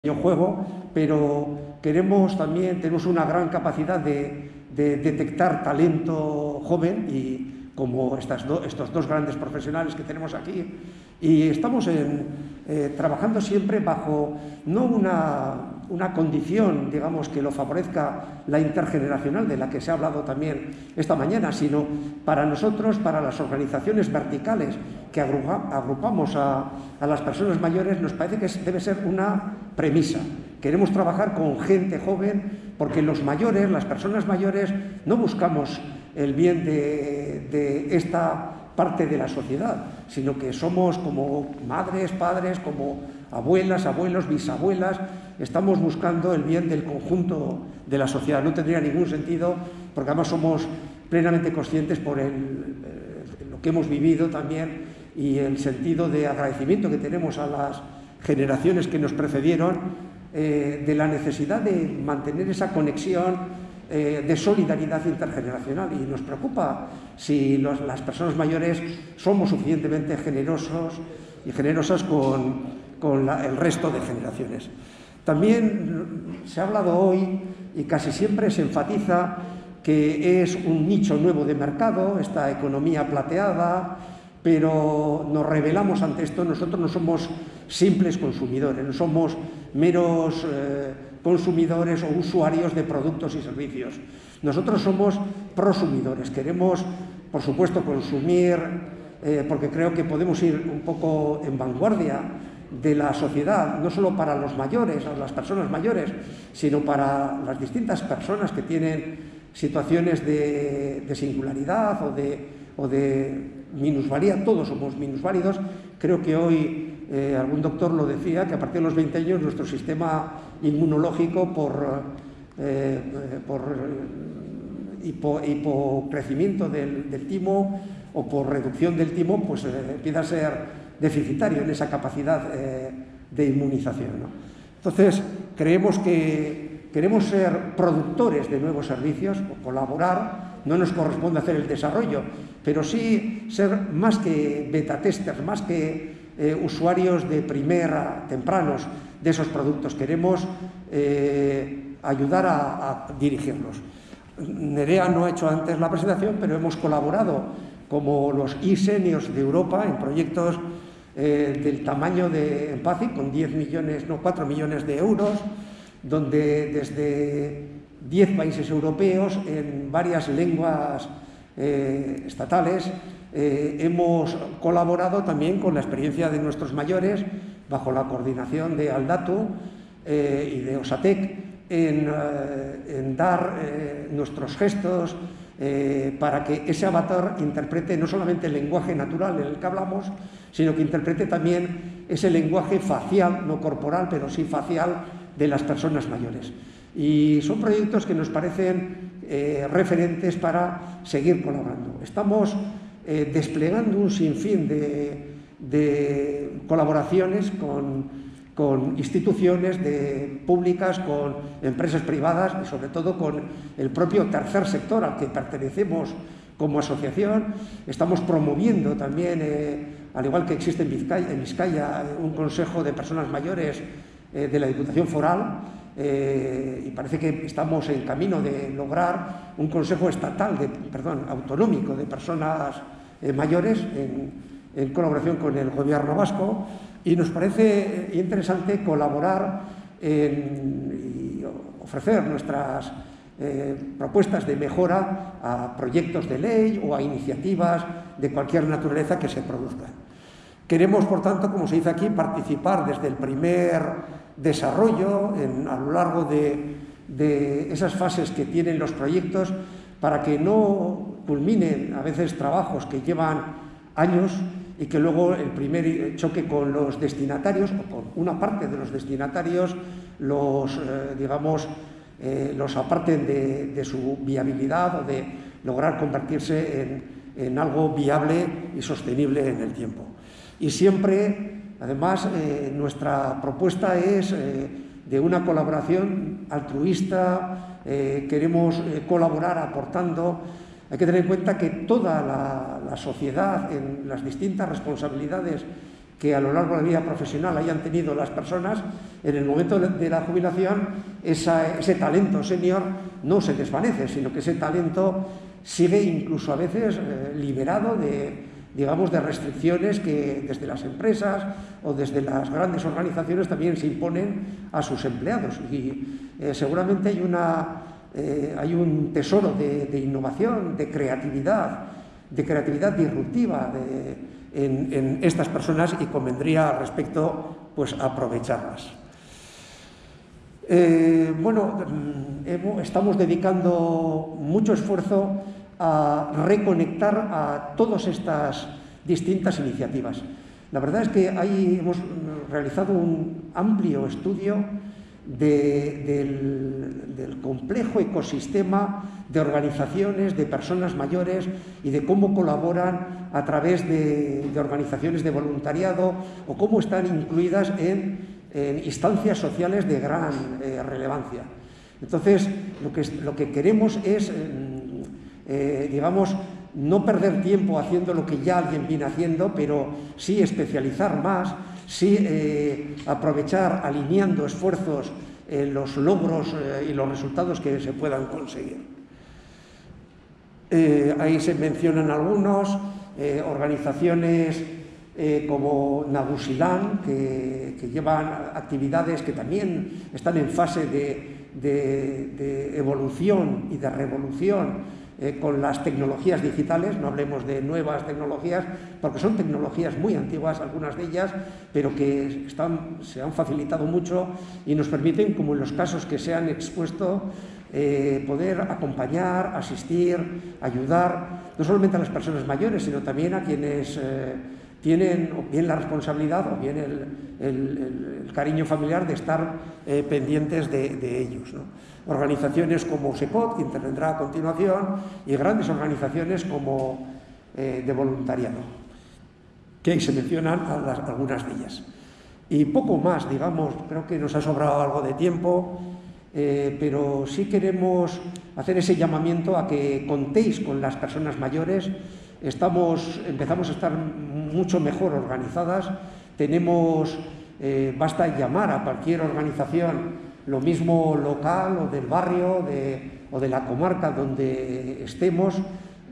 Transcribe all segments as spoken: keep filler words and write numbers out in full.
juego, pero queremos también, tenemos una gran capacidad de, de detectar talento joven y como estas do, estos dos grandes profesionales que tenemos aquí, y estamos en, eh, trabajando siempre bajo no una, una condición, digamos, que lo favorezca la intergeneracional de la que se ha hablado también esta mañana, sino para nosotros, para las organizaciones verticales que agrupa, agrupamos a, a las personas mayores, nos parece que es, debe ser una premisa. Queremos trabajar con gente joven porque los mayores, las personas mayores, no buscamos el bien de, de esta parte de la sociedad, sino que somos como madres, padres, como abuelas, abuelos, bisabuelas, estamos buscando el bien del conjunto de la sociedad. No tendría ningún sentido, porque además somos plenamente conscientes por el, eh, lo que hemos vivido también y el sentido de agradecimiento que tenemos a las generaciones que nos precedieron, eh, de la necesidad de mantener esa conexión eh, de solidaridad intergeneracional, y nos preocupa si los, las personas mayores somos suficientemente generosos y generosas con, con la, el resto de generaciones. También se ha hablado hoy y casi siempre se enfatiza que es un nicho nuevo de mercado, esta economía plateada, pero nos rebelamos ante esto. Nosotros no somos simples consumidores, no somos meros eh, consumidores o usuarios de productos y servicios. Nosotros somos prosumidores, queremos, por supuesto, consumir, eh, porque creo que podemos ir un poco en vanguardia de la sociedad, no solo para los mayores, o las personas mayores, sino para las distintas personas que tienen situaciones de, de singularidad o de, o de minusvalía. Todos somos minusválidos. Creo que hoy eh, algún doctor lo decía, que a partir de los veinte años nuestro sistema inmunológico por, eh, por hipo, hipocrecimiento del, del timo o por reducción del timo, pues eh, empieza a ser deficitario en esa capacidad eh, de inmunización, ¿no? Entonces, creemos que queremos ser productores de nuevos servicios o colaborar. No nos corresponde hacer el desarrollo, pero sí ser más que beta testers, más que eh, usuarios de primera, tempranos de esos productos. Queremos eh, ayudar a, a dirigirlos. Nerea no ha hecho antes la presentación, pero hemos colaborado como los e-seniors de Europa en proyectos eh, del tamaño de EMPACIC, con diez millones, no, cuatro millones de euros, donde desde diez países europeos, en varias lenguas eh, estatales, eh, hemos colaborado también con la experiencia de nuestros mayores, bajo la coordinación de Aldatu eh, y de Osatec, en, eh, en dar eh, nuestros gestos eh, para que ese avatar interprete no solamente el lenguaje natural en el que hablamos, sino que interprete también ese lenguaje facial, no corporal, pero sí facial, de las personas mayores. Y son proyectos que nos parecen eh, referentes para seguir colaborando. Estamos eh, desplegando un sinfín de, de colaboraciones con, con instituciones de, públicas, con empresas privadas y sobre todo con el propio tercer sector al que pertenecemos como asociación. Estamos promoviendo también, eh, al igual que existe en Vizcaya, en Vizcaya, un consejo de personas mayores eh, de la Diputación Foral. Eh, y parece que estamos en camino de lograr un consejo estatal, de, perdón, autonómico de personas eh, mayores en, en colaboración con el gobierno vasco, y nos parece interesante colaborar en, y ofrecer nuestras eh, propuestas de mejora a proyectos de ley o a iniciativas de cualquier naturaleza que se produzcan. Queremos, por tanto, como se dice aquí, participar desde el primer desarrollo en, a lo largo de, de esas fases que tienen los proyectos, para que no culminen a veces trabajos que llevan años y que luego el primer choque con los destinatarios o con una parte de los destinatarios los, eh, digamos, eh, los aparten de, de su viabilidad o de lograr convertirse en, en algo viable y sostenible en el tiempo. Y siempre, además, eh, nuestra propuesta es eh, de una colaboración altruista. Eh, queremos eh, colaborar aportando. Hay que tener en cuenta que toda la, la sociedad, en las distintas responsabilidades que a lo largo de la vida profesional hayan tenido las personas, en el momento de la jubilación esa, ese talento senior no se desvanece, sino que ese talento sigue incluso a veces eh, liberado de, digamos, de restricciones que desde las empresas o desde las grandes organizaciones también se imponen a sus empleados. Y eh, seguramente hay, una, eh, hay un tesoro de, de innovación, de creatividad, de creatividad disruptiva de, en, en estas personas, y convendría al respecto pues, aprovecharlas. Eh, bueno, hemos, estamos dedicando mucho esfuerzo a reconectar a todas estas distintas iniciativas. La verdad es que ahí hemos realizado un amplio estudio de, del, del complejo ecosistema de organizaciones, de personas mayores y de cómo colaboran a través de, de organizaciones de voluntariado o cómo están incluidas en en instancias sociales de gran eh, relevancia. Entonces, lo que, lo que queremos es, eh, eh, digamos, no perder tiempo haciendo lo que ya alguien viene haciendo, pero sí especializar más, sí eh, aprovechar, alineando esfuerzos en los logros eh, y los resultados que se puedan conseguir. Eh, ahí se mencionan algunos, eh, organizaciones Eh, como Nagusilán, que, que llevan actividades que también están en fase de, de, de evolución y de revolución eh, con las tecnologías digitales. No hablemos de nuevas tecnologías, porque son tecnologías muy antiguas, algunas de ellas, pero que están, se han facilitado mucho y nos permiten, como en los casos que se han expuesto, eh, poder acompañar, asistir, ayudar, no solamente a las personas mayores, sino también a quienes eh, tienen o bien la responsabilidad o bien el, el, el cariño familiar de estar eh, pendientes de, de ellos, ¿no? Organizaciones como SECOT, que intervendrá a continuación, y grandes organizaciones como eh, de voluntariado, que ahí se mencionan a las, algunas de ellas. Y poco más, digamos, creo que nos ha sobrado algo de tiempo, eh, pero sí queremos hacer ese llamamiento a que contéis con las personas mayores. Estamos, empezamos a estar mucho mejor organizadas, tenemos, eh, basta llamar a cualquier organización, lo mismo local o del barrio de, o de la comarca donde estemos,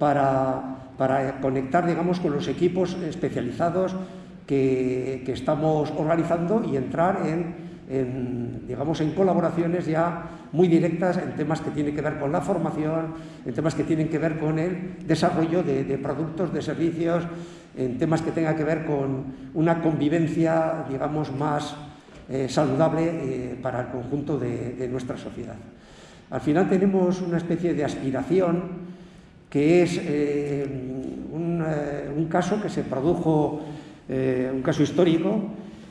para, para conectar, digamos, con los equipos especializados que, que estamos organizando y entrar en, en, digamos, en colaboraciones ya muy directas en temas que tienen que ver con la formación, en temas que tienen que ver con el desarrollo de, de productos, de servicios, en temas que tengan que ver con una convivencia, digamos, más eh, saludable eh, para el conjunto de, de nuestra sociedad. Al final tenemos una especie de aspiración que es eh, un, eh, un caso que se produjo, eh, un caso histórico,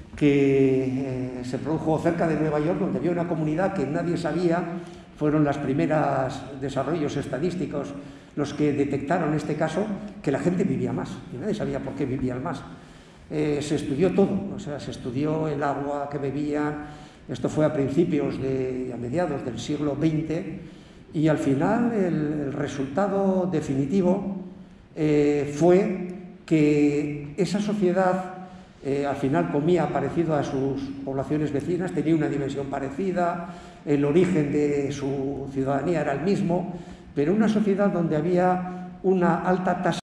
que eh, se produjo cerca de Nueva York, donde había una comunidad que nadie sabía, fueron los primeros desarrollos estadísticos los que detectaron este caso, que la gente vivía más, y nadie sabía por qué vivían más. Eh, se estudió todo, o sea, se estudió el agua que bebían, esto fue a principios, de, a mediados del siglo veinte, y al final el, el resultado definitivo eh, fue que esa sociedad Eh, al final comía parecido a sus poblaciones vecinas, tenía una dimensión parecida, el origen de su ciudadanía era el mismo, pero una sociedad donde había una alta tasa